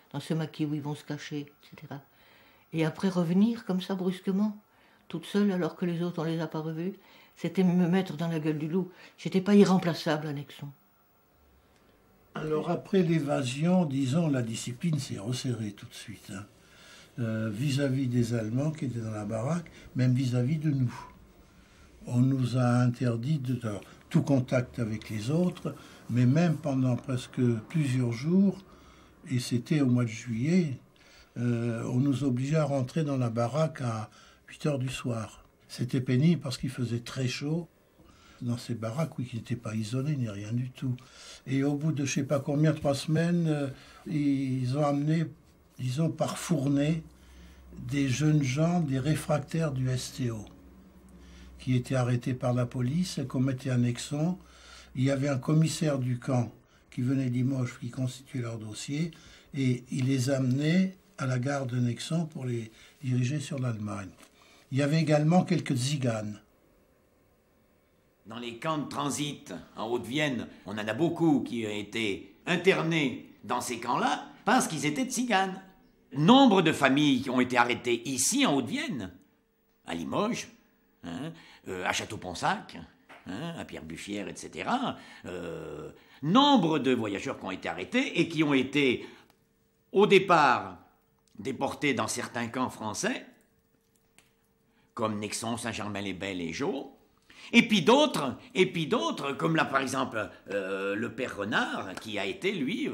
dans ce maquis où ils vont se cacher, etc. Et après revenir comme ça brusquement, toute seule alors que les autres on les a pas revus, c'était me mettre dans la gueule du loup. J'étais pas irremplaçable à Nexon. Alors après l'évasion, disons, la discipline s'est resserrée tout de suite, hein. Vis-à-vis des Allemands qui étaient dans la baraque, même vis-à-vis de nous. On nous a interdit tout contact avec les autres, mais même pendant presque plusieurs jours, et c'était au mois de juillet, on nous obligeait à rentrer dans la baraque à 8 heures du soir. C'était pénible parce qu'il faisait très chaud dans ces baraques, oui, qui n'étaient pas isolées ni rien du tout. Et au bout de je ne sais pas combien, 3 semaines, ils ont amené, disons, par fournée, des jeunes gens, des réfractaires du STO, qui étaient arrêtés par la police et qu'on mettait à Nexon. Il y avait un commissaire du camp qui venait de Limoges, qui constituait leur dossier, et il les amenait à la gare de Nexon pour les diriger sur l'Allemagne. Il y avait également quelques tziganes. Dans les camps de transit en Haute-Vienne, on en a beaucoup qui ont été internés dans ces camps-là parce qu'ils étaient tziganes. Nombre de familles qui ont été arrêtées ici en Haute-Vienne, à Limoges, hein, à Château-Ponsac, hein, à Pierre-Buchière, etc. Nombre de voyageurs qui ont été arrêtés et qui ont été, au départ, déportés dans certains camps français, comme Nexon, Saint-Germain-les-Belles et Jaux, et puis d'autres, comme là par exemple le père Renard, qui a été lui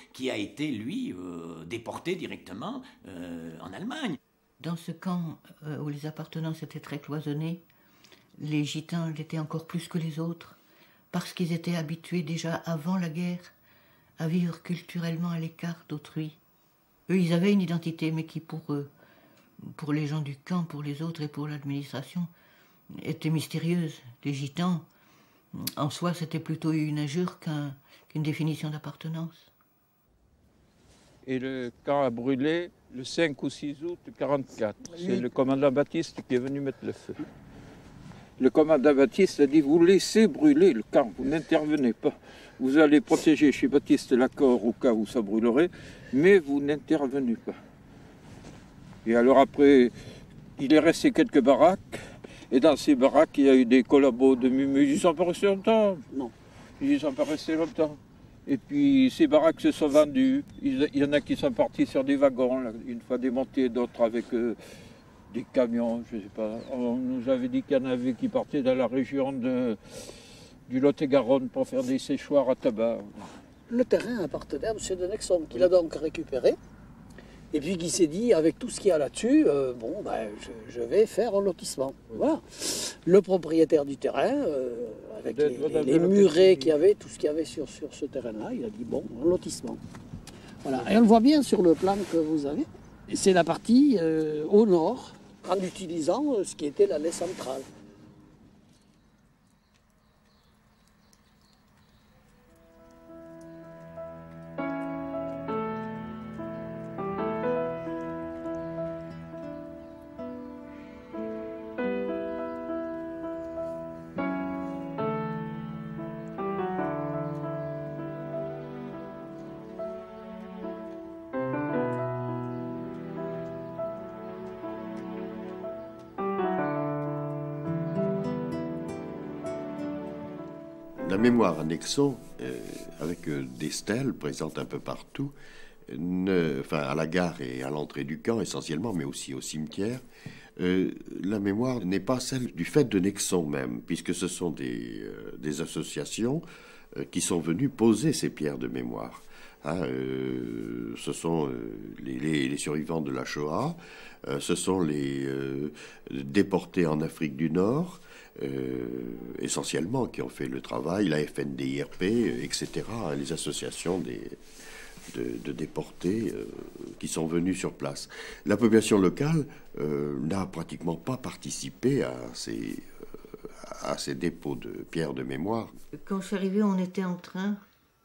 déporté directement en Allemagne. Dans ce camp où les appartenances étaient très cloisonnées, les gitans l'étaient encore plus que les autres, parce qu'ils étaient habitués déjà avant la guerre à vivre culturellement à l'écart d'autrui. Eux, ils avaient une identité, mais qui pour eux, pour les gens du camp, pour les autres et pour l'administration, était mystérieuse. Les gitans, en soi, c'était plutôt une injure qu'une définition d'appartenance. Et le camp a brûlé le 5 ou 6 août 1944. C'est le commandant Baptiste qui est venu mettre le feu. Le commandant Baptiste a dit « Vous laissez brûler le camp, vous n'intervenez pas. Vous allez protéger chez Baptiste l'accord au cas où ça brûlerait, mais vous n'intervenez pas. » Et alors après, il est resté quelques baraques. Et dans ces baraques, il y a eu des collabos de Mumu. Ils ne sont pas restés longtemps. Non. Ils ne sont pas restés longtemps. Et puis ces baraques se sont vendues. Il y en a qui sont partis sur des wagons, là, une fois démontés, d'autres avec des camions, je ne sais pas. On nous avait dit qu'il y en avait qui partaient dans la région du Lot-et-Garonne pour faire des séchoirs à tabac. Le terrain appartenait à M. de Nexon, qu'il a donc récupéré. Et puis qui s'est dit, avec tout ce qu'il y a là-dessus, je vais faire un lotissement. Voilà. Le propriétaire du terrain, avec les murets qu'il y avait, tout ce qu'il y avait sur ce terrain-là, il a dit, bon, un lotissement. Voilà. Et on le voit bien sur le plan que vous avez. C'est la partie au nord, en utilisant ce qui était l'allée centrale. La mémoire à Nexon, avec des stèles présentes un peu partout, à la gare et à l'entrée du camp essentiellement, mais aussi au cimetière, la mémoire n'est pas celle du fait de Nexon même, puisque ce sont des associations qui sont venues poser ces pierres de mémoire. Ce sont les survivants de la Shoah, ce sont les déportés en Afrique du Nord, essentiellement, qui ont fait le travail, la FNDIRP, etc., les associations de déportés qui sont venus sur place. La population locale n'a pratiquement pas participé à ces dépôts de pierres de mémoire. Quand je suis arrivée, on était en train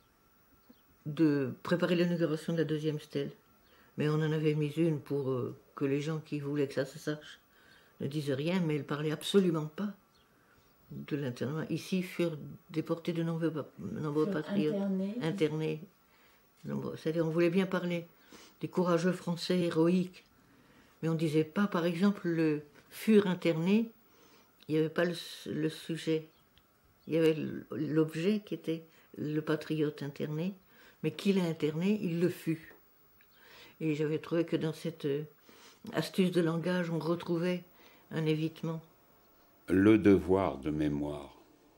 de préparer l'inauguration de la deuxième stèle. Mais on en avait mis une pour que les gens qui voulaient que ça se sache ne disent rien, mais elle ne parlait absolument pas de l'internement. Ici furent déportés de nombreux patriotes, internés. C'est-à-dire on voulait bien parler des courageux Français héroïques. Mais on ne disait pas, par exemple, le furent internés, il n'y avait pas le sujet. Il y avait l'objet qui était le patriote interné, mais qui l'a interné, il le fut. Et j'avais trouvé que dans cette astuce de langage, on retrouvait un évitement. Le devoir de mémoire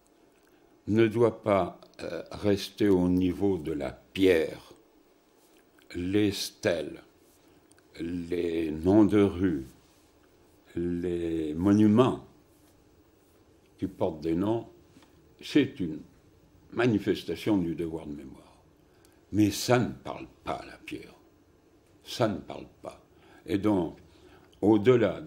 ne doit pas rester au niveau de la pierre, les stèles, les noms de rues, les monuments qui portent des noms. C'est une manifestation du devoir de mémoire. Mais ça ne parle pas à la pierre. Ça ne parle pas. Et donc, au-delà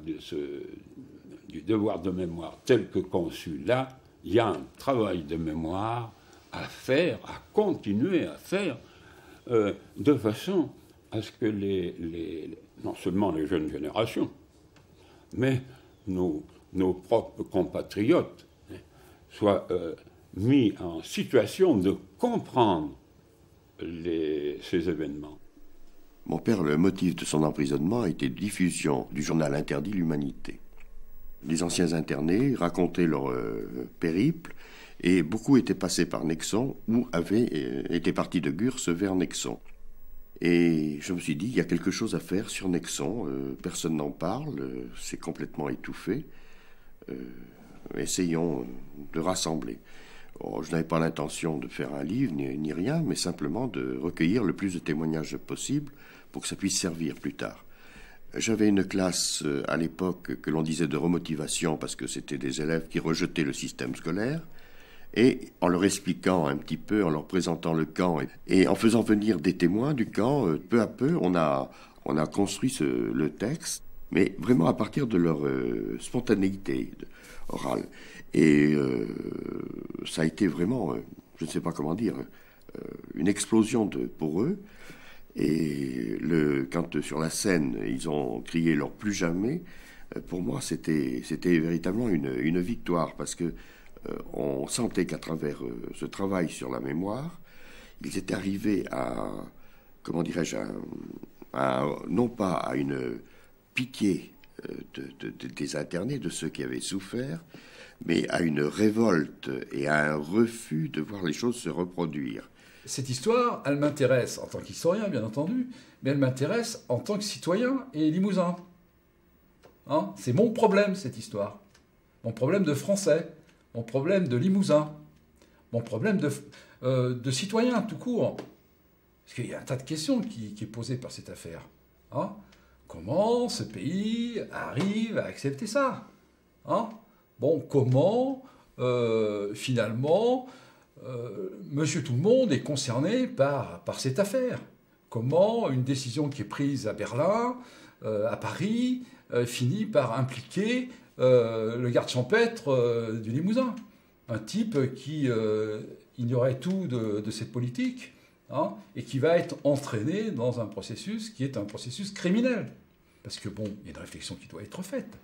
du devoir de mémoire tel que conçu là, il y a un travail de mémoire à faire, à continuer à faire, de façon à ce que non seulement les jeunes générations, mais nos propres compatriotes soient mis en situation de comprendre ces événements. Mon père, le motif de son emprisonnement a été diffusion du journal interdit L'Humanité. Les anciens internés racontaient leur périple et beaucoup étaient passés par Nexon ou étaient partis de Gurs vers Nexon. Et je me suis dit, il y a quelque chose à faire sur Nexon, personne n'en parle, c'est complètement étouffé. Essayons de rassembler. Je n'avais pas l'intention de faire un livre ni rien, mais simplement de recueillir le plus de témoignages possible pour que ça puisse servir plus tard. J'avais une classe à l'époque que l'on disait de remotivation parce que c'était des élèves qui rejetaient le système scolaire. Et en leur expliquant un petit peu, en leur présentant le camp et en faisant venir des témoins du camp, peu à peu, on a construit le texte, mais vraiment à partir de leur spontanéité orale. Et ça a été vraiment, je ne sais pas comment dire, une explosion pour eux. Et quand sur la scène, ils ont crié leur plus jamais, pour moi, c'était véritablement une victoire, parce que on sentait qu'à travers ce travail sur la mémoire, ils étaient arrivés à, comment dirais-je, non pas à une pitié des internés, de ceux qui avaient souffert, mais à une révolte et à un refus de voir les choses se reproduire. Cette histoire, elle m'intéresse en tant qu'historien, bien entendu, mais elle m'intéresse en tant que citoyen et limousin. Hein, c'est mon problème, cette histoire. Mon problème de français, mon problème de limousin, mon problème de citoyen, tout court. Parce qu'il y a un tas de questions qui est posée par cette affaire. Hein, comment ce pays arrive à accepter ça? Hein, bon, comment, finalement, Monsieur Tout-le-Monde est concerné par cette affaire? Comment une décision qui est prise à Berlin, à Paris, finit par impliquer le garde champêtre du Limousin? Un type qui ignorait tout de cette politique, hein, et qui va être entraîné dans un processus qui est un processus criminel. Parce que, bon, il y a une réflexion qui doit être faite.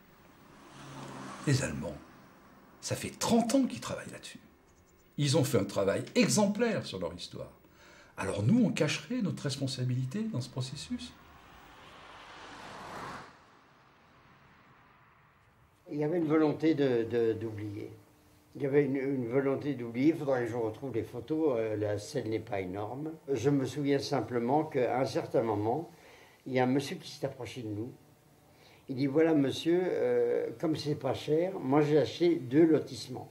Les Allemands, ça fait 30 ans qu'ils travaillent là-dessus. Ils ont fait un travail exemplaire sur leur histoire. Alors nous, on cacherait notre responsabilité dans ce processus? Il y avait une volonté d'oublier. Il y avait une volonté d'oublier. Il faudrait que je retrouve les photos. La scène n'est pas énorme. Je me souviens simplement qu'à un certain moment, il y a un monsieur qui s'est approché de nous. Il dit, voilà monsieur, comme c'est pas cher, moi j'ai acheté 2 lotissements.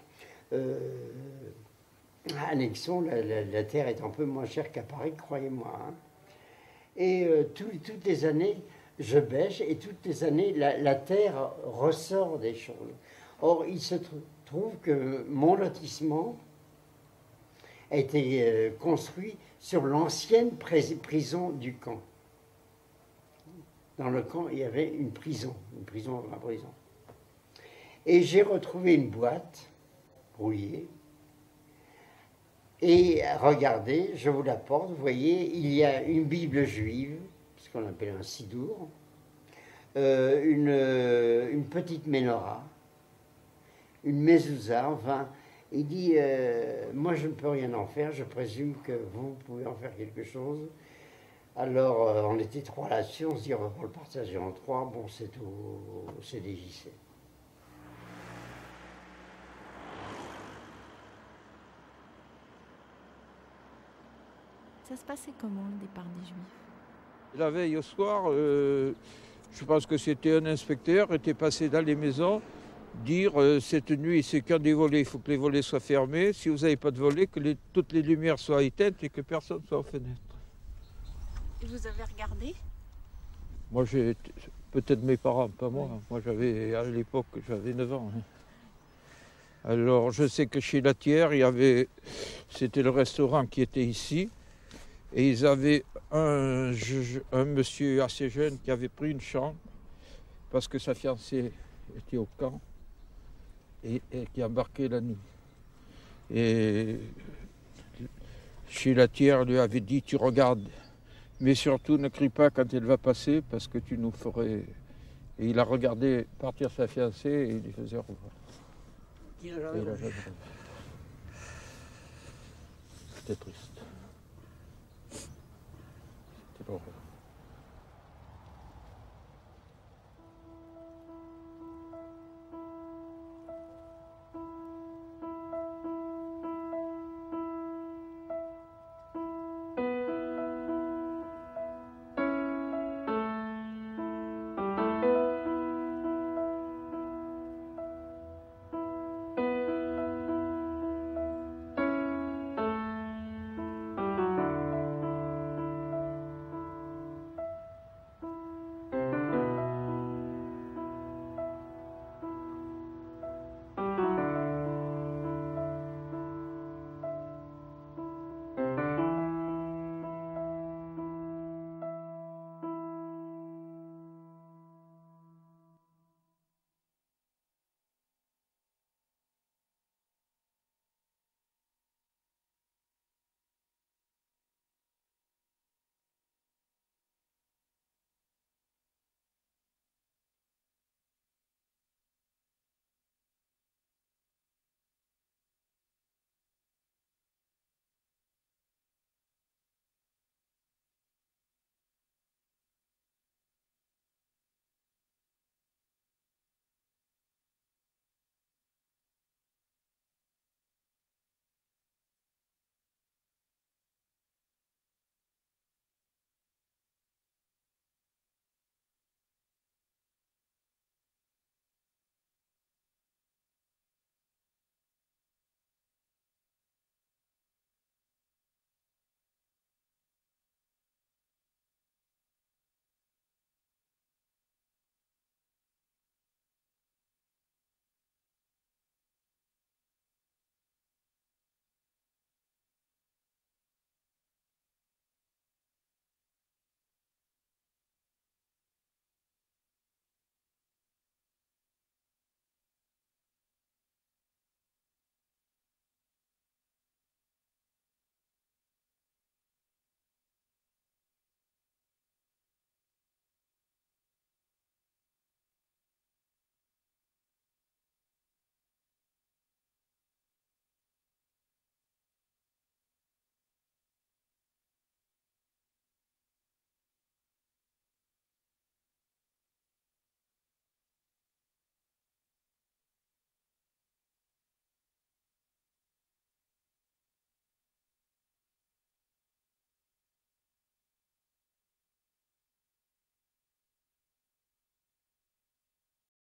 À Nexon, la terre est un peu moins chère qu'à Paris, croyez-moi. Hein. Et toutes les années, je bêche, et toutes les années, la terre ressort des choses. Or, il se trouve que mon lotissement a été construit sur l'ancienne prison du camp. Dans le camp, il y avait une prison dans la prison. Et j'ai retrouvé une boîte rouillée. Et regardez, je vous l'apporte, vous voyez, il y a une Bible juive, ce qu'on appelle un sidour, une petite menorah, une mezouza, enfin, il dit, moi je ne peux rien en faire, je présume que vous pouvez en faire quelque chose. Alors, on était 3 là-dessus, on se dit on va pas le partager en 3, bon, c'est au CDJC. Ça se passait comment le départ des Juifs? La veille au soir, je pense que c'était un inspecteur, était passé dans les maisons, dire cette nuit c'est qu'un des volets, il faut que les volets soient fermés. Si vous n'avez pas de volets, que toutes les lumières soient éteintes et que personne soit aux fenêtres. Et vous avez regardé? Moi, j'ai peut-être mes parents, pas moi. Moi, à l'époque, j'avais 9 ans. Alors, je sais que chez Latière, c'était le restaurant qui était ici. Et ils avaient un monsieur assez jeune qui avait pris une chambre parce que sa fiancée était au camp et qui embarquait la nuit. Et chez Latière lui avait dit, tu regardes, mais surtout ne crie pas quand elle va passer parce que tu nous ferais... Et il a regardé partir sa fiancée et il lui faisait au revoir. Il a jamais revu. C'était triste. C'était l'horreur.